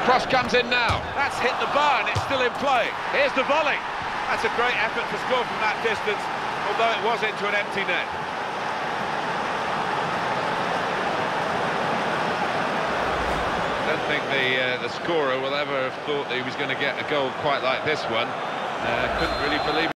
Cross comes in now. That's hit the bar and it's still in play. Here's the volley. That's a great effort to score from that distance, although it was into an empty net. I don't think the scorer will ever have thought that he was going to get a goal quite like this one. Couldn't really believe it.